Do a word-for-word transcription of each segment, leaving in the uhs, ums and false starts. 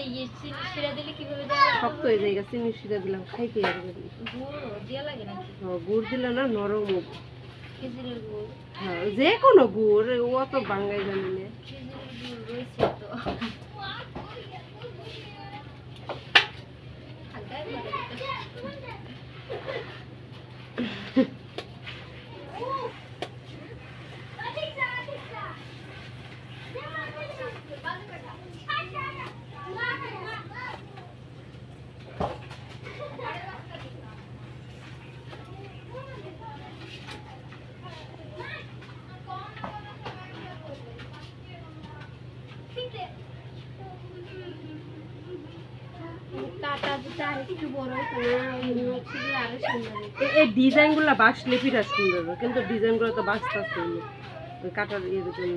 ইয়ে চিনি শিরা দিলে কিভাবে দেওয়া শক্ত হয়ে যায় চিনি শিরা দিলাম খাইতে আর গুড় দেওয়া লাগে নাকি গুড় দিলে না নরম হবে খেজুরের গুড় হ্যাঁ যে কোনো গুড় ও তো বাঙ্গাই জানি না খেজুরের গুড় রয়েছে তো এই ডিজাইন গুলা বাসলে পিঠা সুন্দর কিন্তু ডিজাইন গুলো তো বাঁচতেছে ওই কাটার ইয়ের জন্য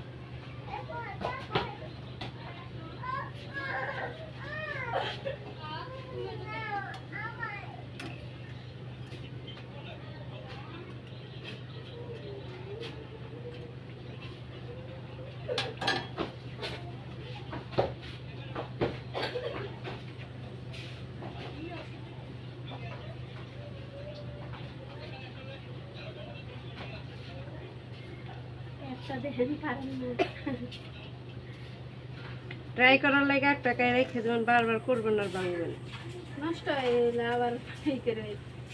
ট্রাই করার লাগে একটা কাই রেখে দেবেন বারবার করবেন আর ভাঙবেন নষ্ট হয়ে গেলে আবার এই করে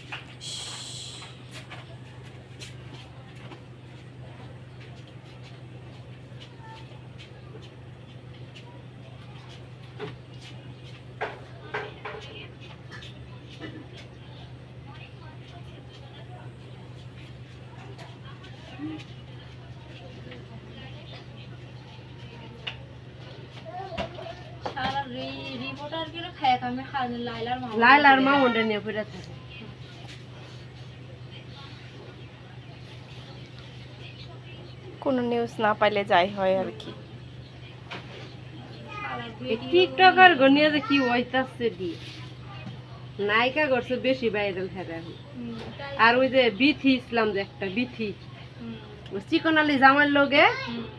লাইলার মা ওটা নিয়ে পড়ে থাকে কোনো নিউজ না পাইলে যাই হয় আর কি টিকটকার গনিয়া যে কি হইতাছে দি নায়িকা করছে বেশি ভাইরাল হেরা আর ওই যে বিথি ইসলাম যে একটা বিথি চিকন আলী জামার লগে